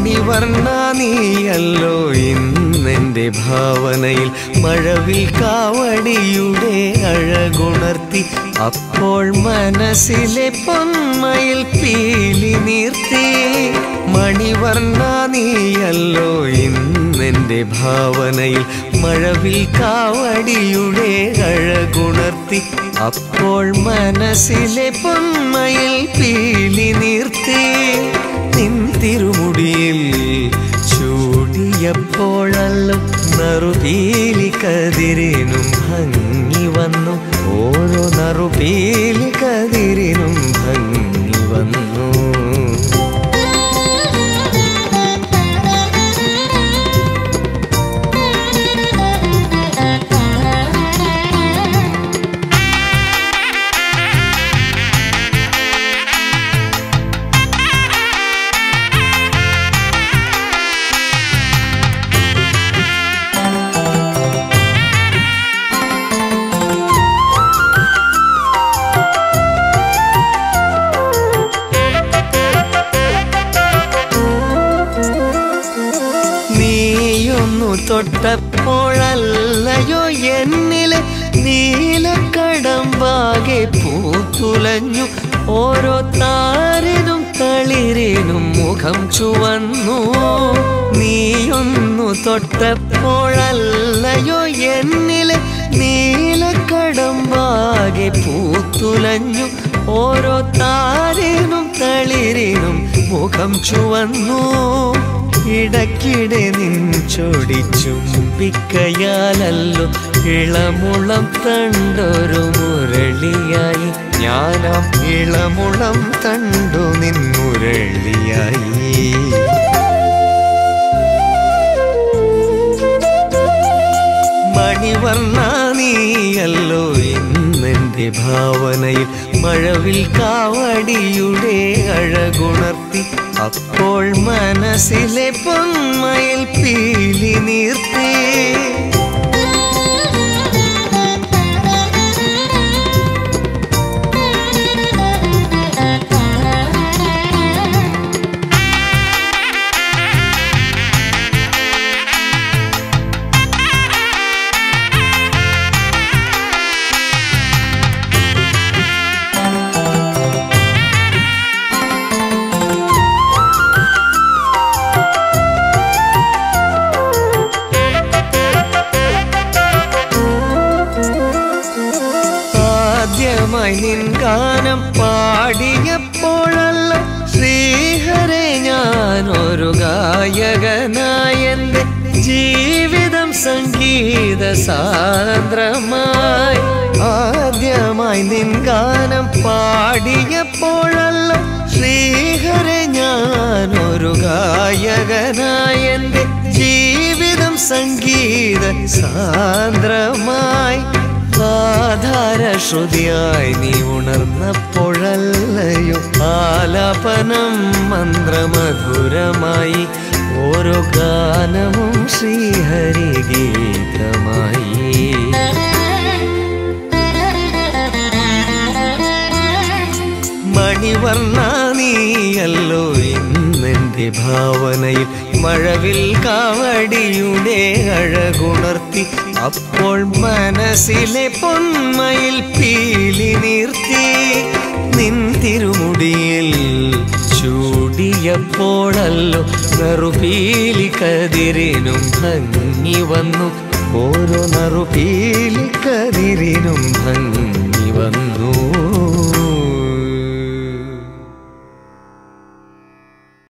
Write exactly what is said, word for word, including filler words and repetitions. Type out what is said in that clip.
മണിവർണ്ണ നീയല്ലോ ഇന്നെൻ്റെ ഭാവനയിൽ മഴവിൽ കാവടിയുടെ അഴകുണർത്തി അപ്പോൾ മനസ്സിലെ പൊന്മയിൽ പീലി നീർത്തി മണിവർണ്ണ നീയല്ലോ ഇന്നെൻ്റെ ഭാവനയിൽ മഴവിൽ കാവടിയുടെ അഴകുണർത്തി അപ്പോൾ മനസ്സിലെ പൊന്മയിൽ പീലി നീർത്തി നിൻ തിരുമുടിയിൽ ചൂടിയപ്പോഴല്ലോ നറുപീലി കതിരിനും ഭംഗി വന്നു ഓരോ നറുപീലി കതിരിനും ഭംഗി വന്നു തൊട്ടപ്പോഴല്ലയോ എന്നിലെ നീലക്കടമ്പാകെ പൂത്തുലഞ്ഞു ഓരോ താരനും തളിരിനും മുഖം ചുവന്നു നീയൊന്നു തൊട്ടപ്പോഴല്ലയോ എന്നിലെ നീലക്കടമ്പാകെ പൂത്തുലഞ്ഞു ഓരോ താരനും തളിരിനും മുഖം ചുവന്നു ഇടയ്ക്കിടെ നിൻ ചൊടി ചുംബിക്കയാലല്ലോ ഇളമുളം തണ്ടൊരു മുരളിയായി ഞാനാം ഇളമുളം തണ്ടു നിൻ മുരളിയായി മണിവർണ്ണ നീയല്ലോ ഇന്നെൻ്റെ ഭാവനയിൽ മഴവിൽ കാവടിയുടെ അഴകുണർത്തി അപ്പോൾ മനസ്സിലെ പൊന്മയിൽ പീലി നീർത്തി നിൻ ഗാനം പാടിയപ്പോഴല്ല ശ്രീഹരേ ഞാനൊരു ഗായകനായെൻ്റെ ജീവിതം സംഗീത സാന്ദ്രമായി ആദ്യമായി നിൻ ഗാനം പാടിയപ്പോഴല്ല ശ്രീഹരേ ഞാനൊരു ഗായകനായെൻ്റെ ജീവിതം സംഗീത സാന്ദ്രമായി ആധാരശ്രുതിയായി നീ ഉണർന്നപ്പോഴല്ലയോ ആലാപനം മന്ത്രമധുരമായി ഓരോ ഗാനവും ശ്രീഹരി ഗീതമായി മണിവർണ്ണ നീയല്ലോ ഇന്നെൻ്റെ ഭാവനയിൽ മഴവിൽ കാവടിയുടെ അഴകുണർത്തി അപ്പോൾ മനസ്സിലെ പൊന്മയിൽ പീലി നീർത്തി നിൻ തിരുമുടിയിൽ ചൂടിയപ്പോഴല്ലോ നറുപീലി കതിരിനും ഭംഗി വന്നു ഓരോ നറുപീലി കതിരിനും ഭംഗി വന്നു